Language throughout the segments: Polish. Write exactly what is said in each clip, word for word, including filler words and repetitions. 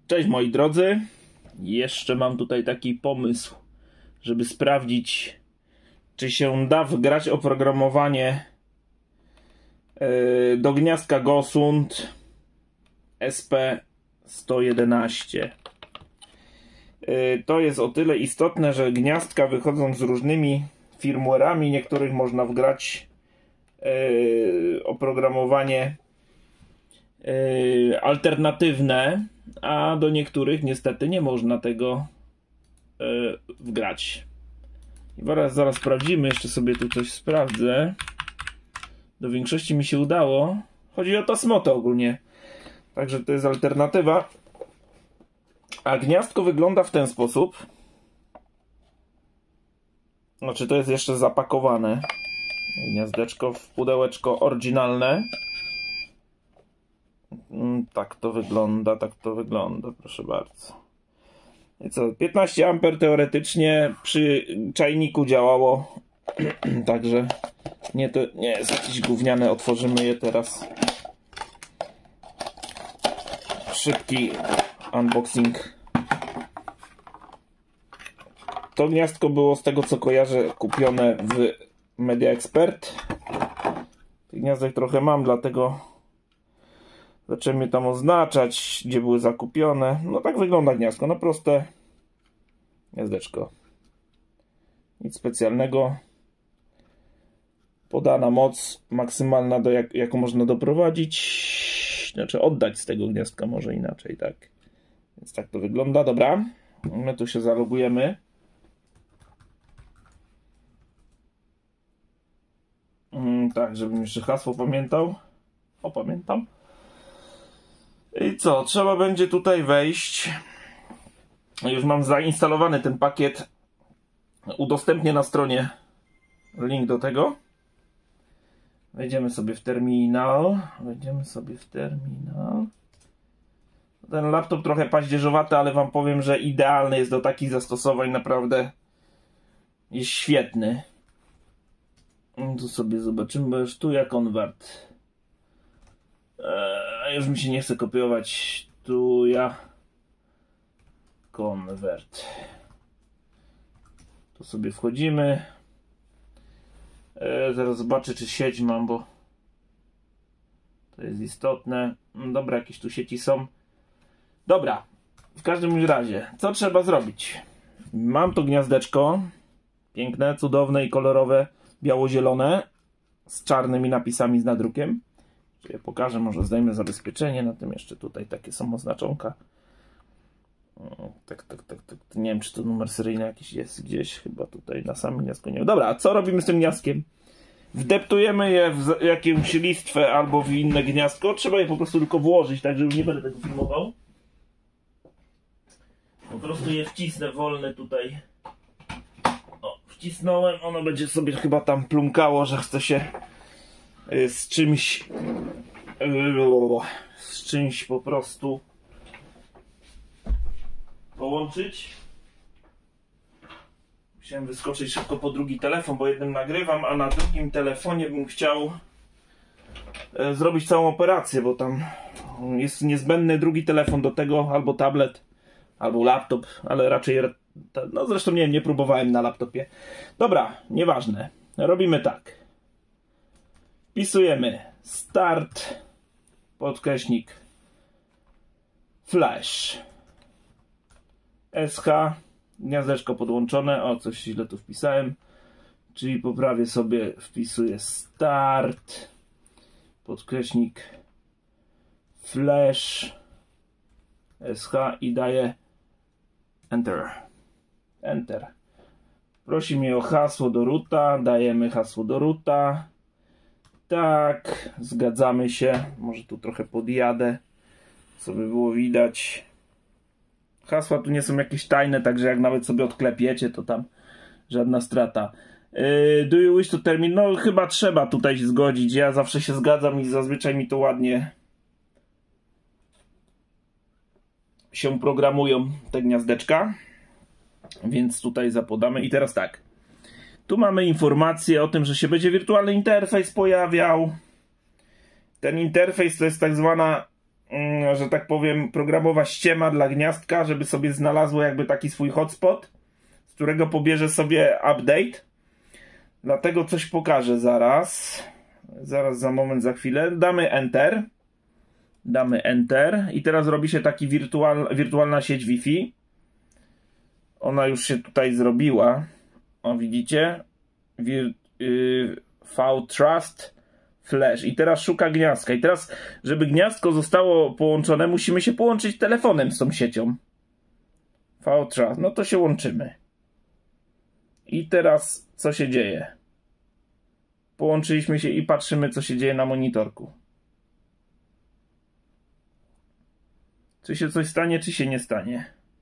Cześć moi drodzy, jeszcze mam tutaj taki pomysł, żeby sprawdzić, czy się da wgrać oprogramowanie yy, do gniazdka Gosund S P sto jedenaście. Yy, to jest o tyle istotne, że gniazdka wychodzą z różnymi firmware'ami, niektórych można wgrać yy, oprogramowanie yy, alternatywne, a do niektórych niestety nie można tego yy, wgrać. I zaraz, zaraz sprawdzimy, jeszcze sobie tu coś sprawdzę. Do większości mi się udało. Chodzi o Tasmotę ogólnie. Także to jest alternatywa. A gniazdko wygląda w ten sposób. Znaczy to jest jeszcze zapakowane. Gniazdeczko w pudełeczko oryginalne. Tak to wygląda, tak to wygląda, proszę bardzo. I co, piętnaście amperów teoretycznie przy czajniku działało. Także nie, to nie jest jakieś gówniane, otworzymy je teraz. Szybki unboxing. To gniazdko było, z tego co kojarzę, kupione w Media Expert. Tych gniazdek trochę mam, dlatego zacząłem je tam oznaczać, gdzie były zakupione. No tak wygląda gniazdko, no proste gniazdeczko. Nic specjalnego. Podana moc maksymalna, do jak, jaką można doprowadzić. Znaczy oddać z tego gniazdka, może inaczej, tak. Więc tak to wygląda, dobra. My tu się zalogujemy. Mm, tak, żebym jeszcze hasło pamiętał. O, pamiętam. I co? Trzeba będzie tutaj wejść. Już mam zainstalowany ten pakiet. Udostępnię na stronie link do tego. Wejdziemy sobie w terminal. Wejdziemy sobie w terminal. Ten laptop trochę paździerzowaty, ale wam powiem, że idealny jest do takich zastosowań. Naprawdę jest świetny. Tu sobie zobaczymy, bo już tu jak konwert. Eee, już mi się nie chce kopiować. Tu ja konwert. Tu sobie wchodzimy. Eee, zaraz zobaczę, czy sieć mam, bo to jest istotne. Dobra, jakieś tu sieci są. Dobra, w każdym razie, co trzeba zrobić? Mam to gniazdeczko. Piękne, cudowne i kolorowe, biało-zielone, z czarnymi napisami z nadrukiem. Ja pokażę, może zdejmę zabezpieczenie, na tym jeszcze tutaj takie są oznaczonka. Tak, tak, tak, tak. Nie wiem, czy to numer seryjny jakiś jest gdzieś, chyba tutaj na samym gniazdku nie wiem. Dobra, a co robimy z tym gniazdkiem? Wdeptujemy je w jakąś listwę albo w inne gniazdko. Trzeba je po prostu tylko włożyć, także już nie będę tego filmował. Po prostu je wcisnę wolne tutaj. O, wcisnąłem, ono będzie sobie chyba tam plumkało, że chce się z czymś z czymś po prostu połączyć. Musiałem wyskoczyć szybko po drugi telefon, bo jednym nagrywam, a na drugim telefonie bym chciał zrobić całą operację, bo tam jest niezbędny drugi telefon do tego, albo tablet, albo laptop, ale raczej, no zresztą nie wiem, nie próbowałem na laptopie. Dobra, nieważne. Robimy tak. Wpisujemy start, podkreśnik, flash, S H, gniazdeczko podłączone, o coś źle tu wpisałem, czyli poprawię sobie, wpisuję start, podkreśnik, flash, S H i daję enter, enter. Prosi mnie o hasło do roota, dajemy hasło do roota. Tak, zgadzamy się. Może tu trochę podjadę, co by było widać. Hasła tu nie są jakieś tajne, także jak nawet sobie odklepiecie, to tam żadna strata. Yy, do you wish to termin? No chyba trzeba tutaj się zgodzić. Ja zawsze się zgadzam i zazwyczaj mi to ładnie się programują te gniazdeczka. Więc tutaj zapodamy. I teraz tak. Tu mamy informację o tym, że się będzie wirtualny interfejs pojawiał. Ten interfejs to jest tak zwana że tak powiem, programowa ściema dla gniazdka, żeby sobie znalazło jakby taki swój hotspot, z którego pobierze sobie update. Dlatego coś pokażę zaraz. Zaraz, za moment, za chwilę. Damy Enter. Damy Enter. I teraz robi się taki wirtual, wirtualna sieć Wi-Fi. Ona już się tutaj zrobiła. O, widzicie? Wir, yy, V-Trust Flash. I teraz szuka gniazdka. I teraz, żeby gniazdko zostało połączone, musimy się połączyć telefonem z tą siecią. V-Trust. No to się łączymy. I teraz co się dzieje? Połączyliśmy się i patrzymy, co się dzieje na monitorku. Czy się coś stanie, czy się nie stanie?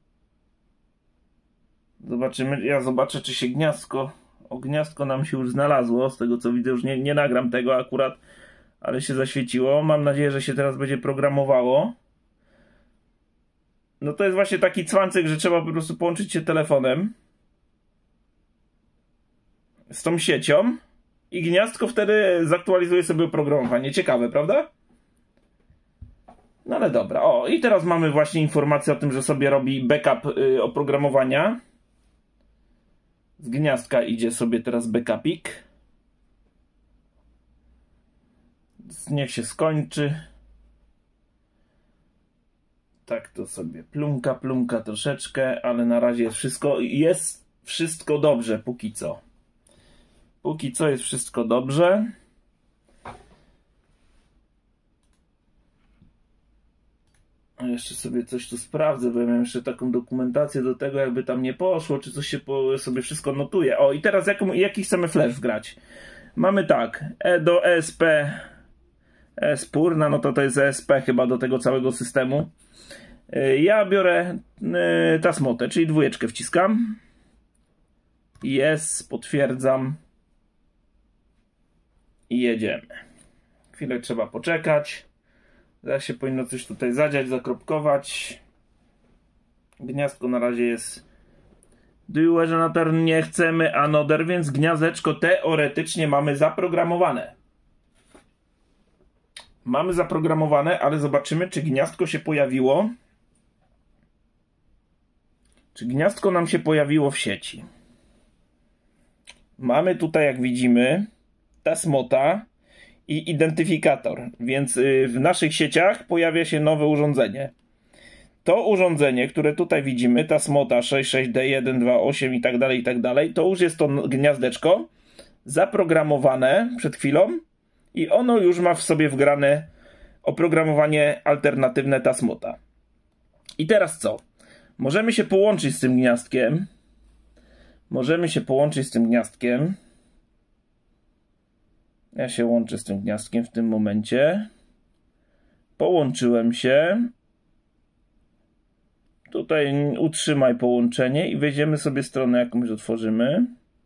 Zobaczymy. Ja zobaczę, czy się gniazdko... O, gniazdko nam się już znalazło. Z tego co widzę, już nie, nie nagram tego akurat, ale się zaświeciło. Mam nadzieję, że się teraz będzie programowało. No to jest właśnie taki cwancyk, że trzeba po prostu połączyć się telefonem z tą siecią i gniazdko wtedy zaktualizuje sobie oprogramowanie. Ciekawe, prawda? No ale dobra. O, i teraz mamy właśnie informację o tym, że sobie robi backup y, oprogramowania. Z gniazdka idzie sobie teraz backupik. Niech się skończy. Tak to sobie plumka, plumka troszeczkę, ale na razie jest wszystko, jest wszystko dobrze póki co. Póki co jest wszystko dobrze. Jeszcze sobie coś tu sprawdzę, bo ja miałem jeszcze taką dokumentację do tego, jakby tam nie poszło, czy coś się po, sobie wszystko notuje. O, i teraz jaką, jaki chcemy flash wgrać? Mamy tak, e, do E S P E S P U R, no to to jest E S P chyba do tego całego systemu. Ja biorę y, tasmotę, czyli dwójeczkę wciskam. Jest, potwierdzam. I jedziemy. Chwilę trzeba poczekać. Zaraz się powinno coś tutaj zadziać, zakropkować. Gniazdko na razie jest do you another, nie chcemy another, więc gniazdeczko teoretycznie mamy zaprogramowane. Mamy zaprogramowane, ale zobaczymy, czy gniazdko się pojawiło. Czy gniazdko nam się pojawiło w sieci. Mamy tutaj, jak widzimy, tasmota i identyfikator, więc w naszych sieciach pojawia się nowe urządzenie. To urządzenie, które tutaj widzimy, tasmota sześć sześć D jeden dwa osiem i tak dalej, i tak dalej, to już jest to gniazdeczko zaprogramowane przed chwilą i ono już ma w sobie wgrane oprogramowanie alternatywne tasmota. I teraz co? Możemy się połączyć z tym gniazdkiem. Możemy się połączyć z tym gniazdkiem. Ja się łączę z tym gniazdkiem w tym momencie. Połączyłem się. Tutaj utrzymaj połączenie i wejdziemy sobie stronę jakąś, otworzymy.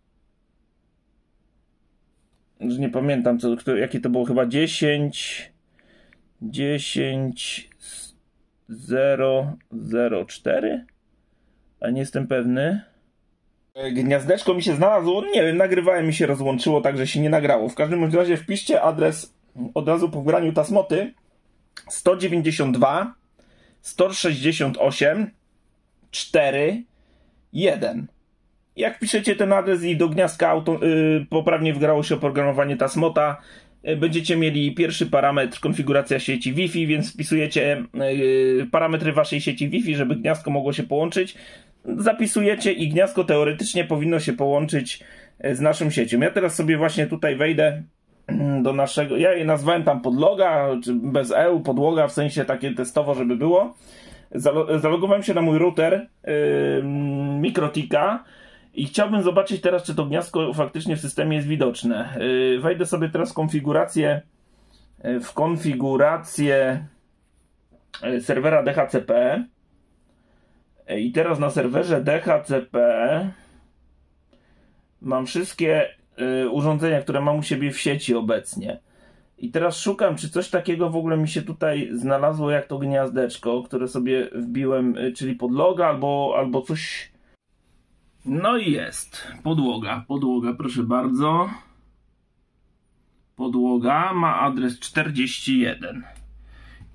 Już nie pamiętam, co, kto, jakie to było, chyba dziesięć dziesięć zero zero cztery, a nie jestem pewny. Gniazdeczko mi się znalazło, nie wiem, nagrywałem, mi się rozłączyło, także się nie nagrało. W każdym razie wpiszcie adres od razu po wgraniu tasmoty sto dziewięćdziesiąt dwa sto sześćdziesiąt osiem cztery jeden. Jak wpiszecie ten adres i do gniazdka auto, yy, poprawnie wgrało się oprogramowanie tasmota, yy, będziecie mieli pierwszy parametr, konfiguracja sieci Wi-Fi, więc wpisujecie yy, parametry waszej sieci Wi-Fi, żeby gniazdko mogło się połączyć. Zapisujecie i gniazdko teoretycznie powinno się połączyć z naszą siecią. Ja teraz sobie właśnie tutaj wejdę do naszego, ja je nazwałem tam podloga, czy bez E, podłoga, w sensie takie testowo, żeby było. Zalogowałem się na mój router yy, Mikrotika i chciałbym zobaczyć teraz, czy to gniazdko faktycznie w systemie jest widoczne. Yy, wejdę sobie teraz w konfigurację yy, w konfigurację yy, serwera D H C P yy, i teraz na serwerze D H C P mam wszystkie yy, urządzenia, które mam u siebie w sieci obecnie. I teraz szukam, czy coś takiego w ogóle mi się tutaj znalazło, jak to gniazdeczko, które sobie wbiłem, czyli podloga albo, albo coś. No i jest. Podłoga. Podłoga, proszę bardzo. Podłoga ma adres czterdzieści jeden.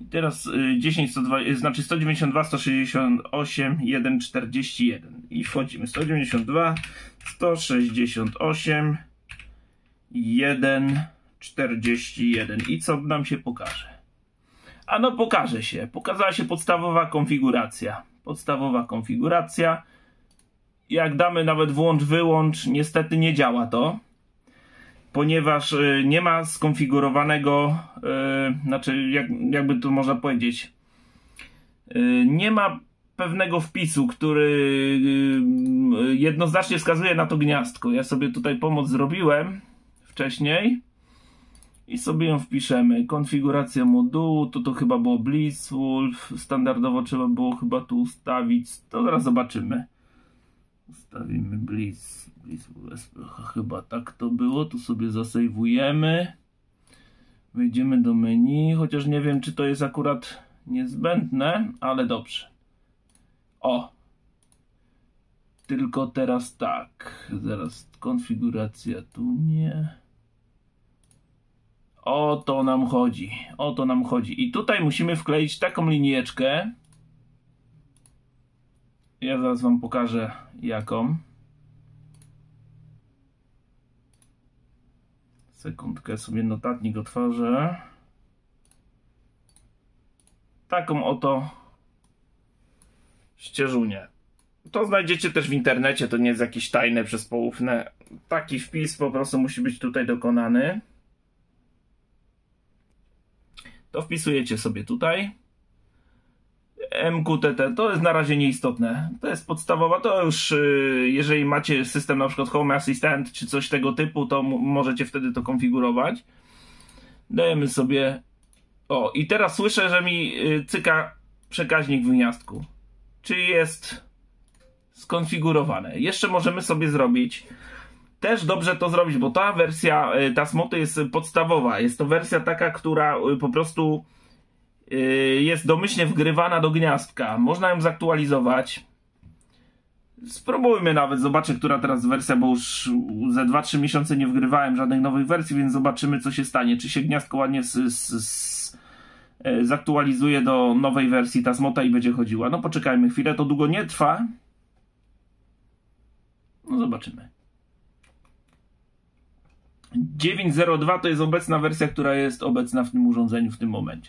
I teraz y, dziesięć, sto dwa, y, znaczy sto dziewięćdziesiąt dwa, sto sześćdziesiąt osiem, jeden, czterdzieści jeden. I wchodzimy. sto dziewięćdziesiąt dwa, sto sześćdziesiąt osiem, jeden, czterdzieści jeden. I co nam się pokaże? A no pokaże się. Pokazała się podstawowa konfiguracja. Podstawowa konfiguracja. Jak damy nawet włącz, wyłącz, niestety nie działa to. Ponieważ y, nie ma skonfigurowanego, y, znaczy jak, jakby to można powiedzieć, y, nie ma pewnego wpisu, który y, jednoznacznie wskazuje na to gniazdko. Ja sobie tutaj pomoc zrobiłem wcześniej i sobie ją wpiszemy. Konfiguracja modułu, to to chyba było BlizzWolf, standardowo trzeba było chyba tu ustawić, to zaraz zobaczymy. Ustawimy Blizz, Blizz, chyba tak to było, tu sobie zasejwujemy. Wejdziemy do menu, chociaż nie wiem, czy to jest akurat niezbędne, ale dobrze. O! Tylko teraz tak, zaraz konfiguracja tu nie. O to nam chodzi, o to nam chodzi. I tutaj musimy wkleić taką linijeczkę. Ja zaraz wam pokażę jaką. Sekundkę, sobie notatnik otworzę. Taką oto ścieżunię. To znajdziecie też w internecie, to nie jest jakieś tajne, przezpoufne. Taki wpis po prostu musi być tutaj dokonany. To wpisujecie sobie tutaj. M Q T T to jest na razie nieistotne. To jest podstawowa, to już jeżeli macie system na przykład Home Assistant czy coś tego typu, to możecie wtedy to konfigurować. Dajemy sobie. O, i teraz słyszę, że mi cyka przekaźnik w gniazdku. Czyli jest skonfigurowane. Jeszcze możemy sobie zrobić. Też dobrze to zrobić, bo ta wersja Tasmoty jest podstawowa. Jest to wersja taka, która po prostu jest domyślnie wgrywana do gniazdka. Można ją zaktualizować. Spróbujmy nawet, zobaczę, która teraz wersja, bo już ze dwa trzy miesiące nie wgrywałem żadnych nowych wersji, więc zobaczymy, co się stanie. Czy się gniazdko ładnie z, z, z, zaktualizuje do nowej wersji Tasmota i będzie chodziła. No poczekajmy chwilę, to długo nie trwa. No zobaczymy. dziewięć zero dwa to jest obecna wersja, która jest obecna w tym urządzeniu w tym momencie.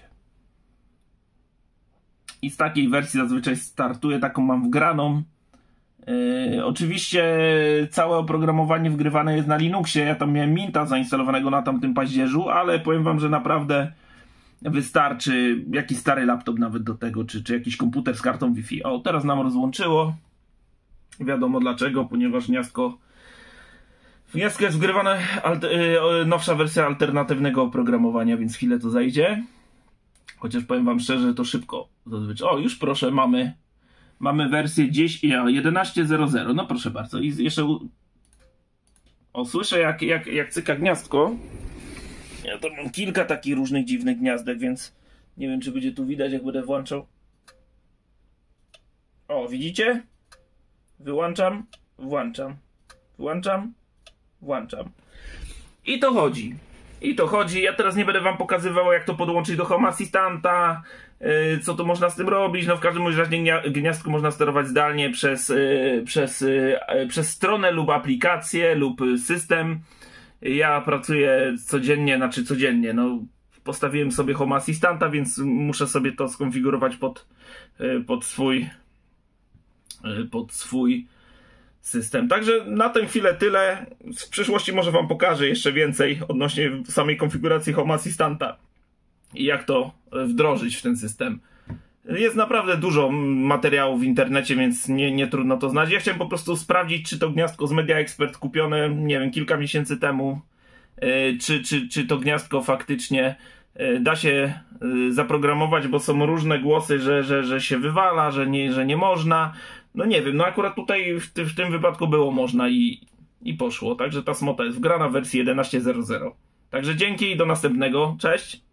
I z takiej wersji zazwyczaj startuję, taką mam wgraną. Yy, oczywiście całe oprogramowanie wgrywane jest na Linuxie. Ja tam miałem Minta zainstalowanego na tamtym paździerzu, ale powiem wam, że naprawdę wystarczy jakiś stary laptop nawet do tego, czy, czy jakiś komputer z kartą Wi-Fi. O, teraz nam rozłączyło. Wiadomo dlaczego, ponieważ gniazdko w gniazdko jest wgrywana yy, nowsza wersja alternatywnego oprogramowania, więc chwilę to zajdzie. Chociaż powiem wam szczerze, że to szybko zazwyczaj. O, już proszę, mamy mamy wersję jedenaście zero zero. No proszę bardzo. I jeszcze u... O, słyszę jak, jak, jak cyka gniazdko. Ja to mam kilka takich różnych dziwnych gniazdek, więc nie wiem, czy będzie tu widać, jak będę włączał. O, widzicie? Wyłączam, włączam. Włączam, włączam. I to chodzi. I to chodzi. Ja teraz nie będę wam pokazywał, jak to podłączyć do Home Assistanta, yy, co to można z tym robić. No w każdym razie gniazdko można sterować zdalnie przez, yy, przez, yy, przez stronę lub aplikację lub system. Ja pracuję codziennie, znaczy codziennie, no postawiłem sobie Home Assistanta, więc muszę sobie to skonfigurować pod, yy, pod swój yy, pod swój system. Także na tę chwilę tyle. W przyszłości może wam pokażę jeszcze więcej odnośnie samej konfiguracji Home Assistanta i jak to wdrożyć w ten system. Jest naprawdę dużo materiałów w internecie, więc nie, nie trudno to znać. Ja chciałem po prostu sprawdzić, czy to gniazdko z Media Expert kupione, nie wiem, kilka miesięcy temu, yy, czy, czy, czy to gniazdko faktycznie yy, da się yy, zaprogramować, bo są różne głosy, że, że, że się wywala, że nie, że nie można. No nie wiem, no akurat tutaj w, ty, w tym wypadku było można i, i poszło. Także Tasmota jest wgrana w wersji jedenaście zero zero. Także dzięki i do następnego. Cześć!